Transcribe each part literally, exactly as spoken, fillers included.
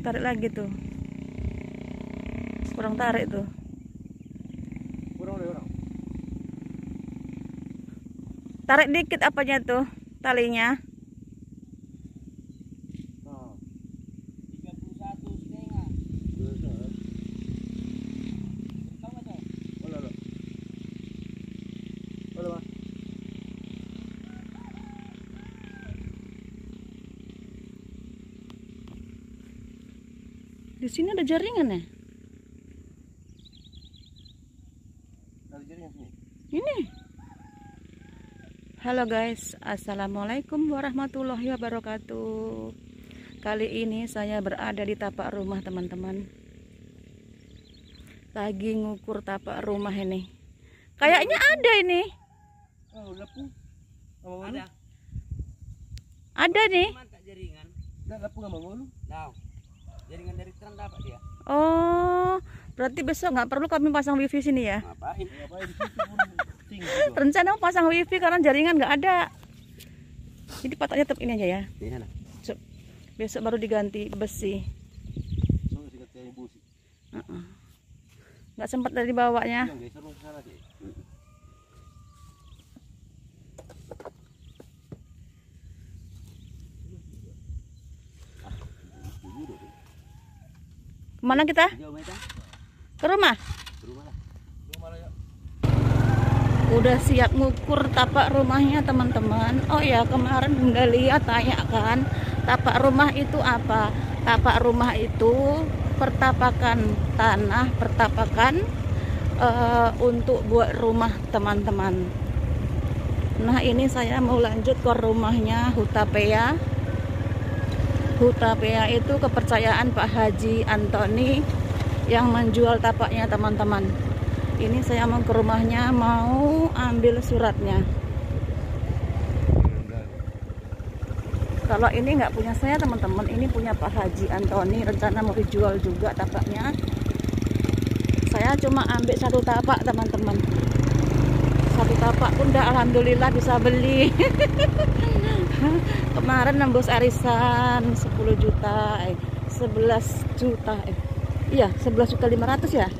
tarik lagi tuh. Kurang tarik tuh. Kurang deh orang. Tarik dikit apanya tuh talinya. Nah. tiga puluh satu setengah. Tahu nggak tuh? Olah, olah. Olah, Mas. Di sini ada jaringan ya? Ada jaringan sini. Ini. Halo guys, assalamualaikum warahmatullahi wabarakatuh. Kali ini saya berada di tapak rumah teman-teman. Lagi ngukur tapak rumah ini. Kayaknya ada ini. Oh, lapu. Apa Ada. Ada nih. Mantap jaringan. Dah lapu enggak mau lu? Nah, jaringan dari Trans dapat dia. Oh, berarti besok nggak perlu kami pasang wifi sini ya? Ngapain? Ngapain di situ pun tinggi juga. Rencana mau pasang wifi karena jaringan nggak ada. Jadi patoknya tetap ini aja ya. Di sana. Cuk. Besok baru diganti besi. So, sikat kayak ibu sih. Uh-uh. Nggak sempat dari bawanya. Yang geser lu ke sana deh. Kemana kita? Jauh macam? Ke rumah? Berumah lah. Rumah lah ya. Udah siap ngukur tapak rumahnya teman-teman. Oh ya, kemarin Bunda Lia tanya kan, tapak rumah itu apa? Tapak rumah itu pertapakan tanah, pertapakan uh, untuk buat rumah teman-teman. Nah, ini saya mau lanjut ke rumahnya Hutapea. Hutapea itu kepercayaan Pak Haji Antoni yang menjual tapaknya teman-teman. Ini saya mau ke rumahnya, mau ambil suratnya. Kalau ini nggak punya saya teman-teman, ini punya Pak Haji Antoni, rencana mau dijual juga tapaknya. Saya cuma ambil satu tapak teman-teman. Satu tapak pun udah alhamdulillah bisa beli. Kemarin nembus arisan sepuluh juta, eh, sebelas juta, eh. Iya sebelas juta lima ratus ya.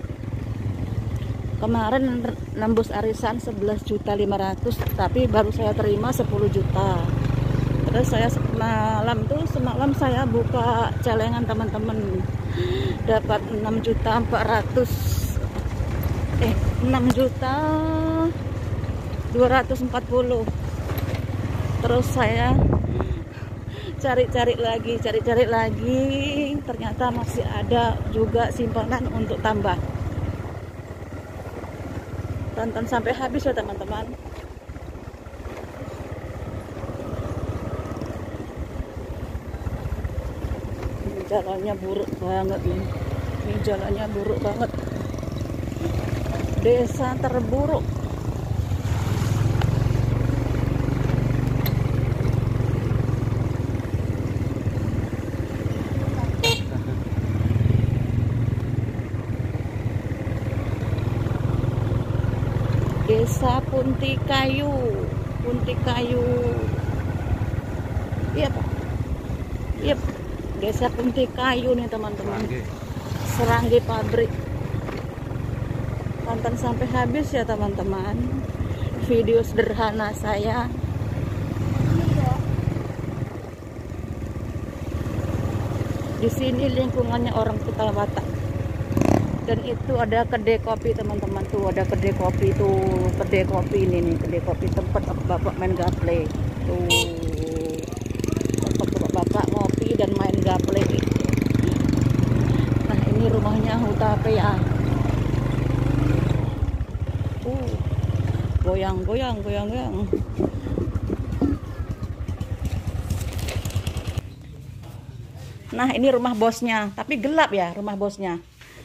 Kemarin nembus arisan sebelas juta lima ratus, tapi baru saya terima sepuluh juta. Terus saya semalam tuh semalam saya buka celengan teman-teman, dapat enam juta empat ratus, eh enam juta dua ratus empat puluh. Terus saya cari-cari lagi, cari-cari lagi, ternyata masih ada juga simpanan untuk tambah. Tonton sampai habis ya teman-teman. Ini jalannya buruk banget nih. Ini jalannya buruk banget. Desa terburuk. Desa Puntikayu, Puntikayu. Iya Pak. Iya, Desa Puntikayu nih teman-teman. Serangge pabrik. Tonton sampai habis ya teman-teman. Video sederhana saya. Di sini lingkungannya orang Kuta Batak. Dan itu ada kedai kopi teman-teman, tuh ada kedai kopi tuh, kedai kopi ini nih, kedai kopi tempat bapak main gaple tuh, tempat bapak ngopi dan main gaple. Nah ini rumahnya Hutapea. Uh, goyang goyang goyang goyang. Nah ini rumah bosnya, tapi gelap ya rumah bosnya.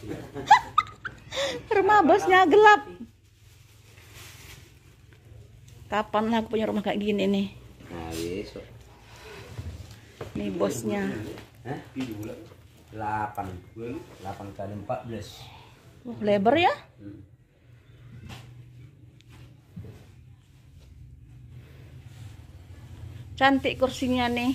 Rumah bosnya gelap. Kapan lah aku punya rumah kayak gini nih? Nah, besok. Nih bosnya. Hah? delapan. delapan kali empat belas. Oh, lebar ya? Hmm. Cantik kursinya nih.